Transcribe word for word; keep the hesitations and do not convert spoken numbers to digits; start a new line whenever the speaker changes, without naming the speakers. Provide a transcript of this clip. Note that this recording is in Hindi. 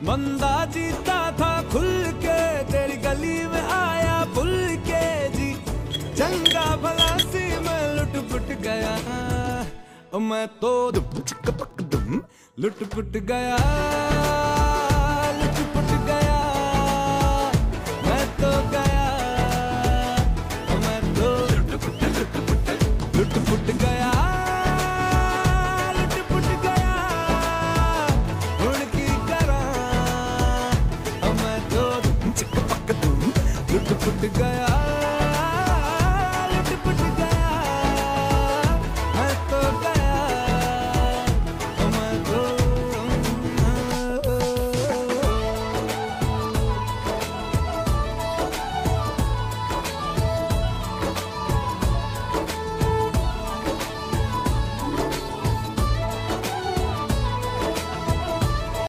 बंदा जीता था खुल के, तेरी गली में आया भूल के जी। चंगा भला सी मैं लुट पुट गया, मैं तो दुम चिक पक दुम लुट पुट गया।